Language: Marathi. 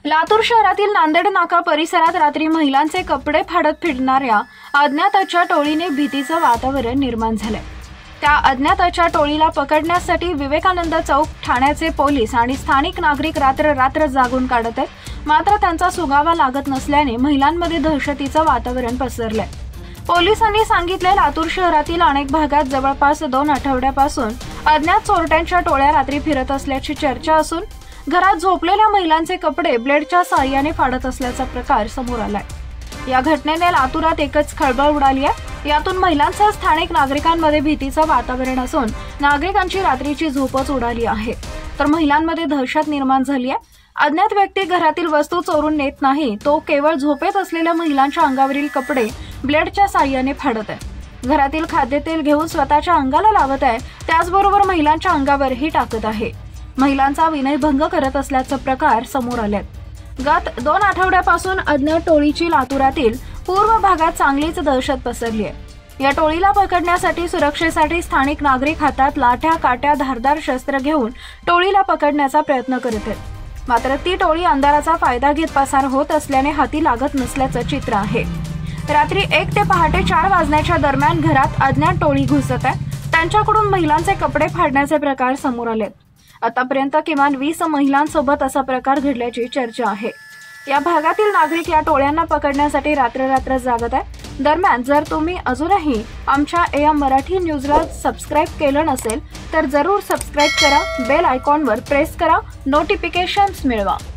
लातूर शहरातील नांदेड नाका परिसरात रात्री महिलांचे कपडे फाडत फिरणाऱ्या अज्ञाताच्या टोळीने भीतीचं वातावरण निर्माण झालंय। त्या अज्ञाताच्या टोळीला पकडण्यासाठी विवेकानंद चौक ठाण्याचे पोलीस आणि स्थानिक नागरिक रात्र जागून काढत आहेत। मात्र त्यांचा सुगावा लागत नसल्याने महिलांमध्ये दहशतीचं वातावरण पसरलंय। पोलिसांनी सांगितले, लातूर शहरातील अनेक भागात जवळपास 2 आठवड्यापासून अज्ञात चोरट्यांच्या टोळ्या रात्री फिरत असल्याची चर्चा असून घरात झोपलेल्या महिलांचे कपडे ब्लेडच्या साहाय्याने फाडत असल्याचा प्रकार समोर आलाय। या घटनेने लातूरात एकच खळबळ उडाली आहे। यातून महिलांसह स्थानिक नागरिकांमध्ये भीतीचं वातावरण असून नागरिकांची रात्रीची झोपच उडाली आहे, तर महिलांमध्ये दहशत निर्माण झाली आहे। अज्ञात व्यक्ती घरातील वस्तू चोरून नेत नाही, तो केवळ झोपेत असलेल्या महिलांच्या अंगावरील कपडे ब्लेडच्या साहाय्याने फाडत आहे। घरातील खाद्यतेल घेऊन स्वतःच्या अंगाला लावत आहे, त्याचबरोबर महिलांच्या अंगावरही टाकत आहे। महिलांचा विनयभंग करत असल्याचे प्रकार समोर आलेत। गत 2 आठवड्यापासून अज्ञात टोळीची लातूरातील पूर्व भागात चांगलीच दहशत पसरली आहे। या टोळीला पकडण्यासाठी सुरक्षेसाठी स्थानिक नागरिक हातात लाठ्या, काट्या, धारदार शस्त्र घेऊन टोळीला पकडण्याचा प्रयत्न करत आहेत। मात्र ती टोळी अंधाराचा फायदा घेत पसार होत असल्याने हाती लागत नसल्याचं चित्र आहे। रात्री 1 ते पहाटे 4 वाजण्याच्या दरम्यान घरात अज्ञात टोळी घुसत आहे। त्यांच्याकडून महिलांचे कपडे फाडण्याचे प्रकार समोर आलेत। आतापर्यंत किमान 20 महिलांसोबत असा प्रकार घडल्याची चर्चा आहे। या भागातील नागरिक या टोळ्यांना पकडण्यासाठी रात्र जागत आहे। दरम्यान जर तुम्ही अजूनही आमच्या AM मराठी न्यूजला सबस्क्राईब केलं नसेल तर जरूर सबस्क्राईब करा, बेल आयकॉनवर प्रेस करा, नोटिफिकेशन्स मिळवा।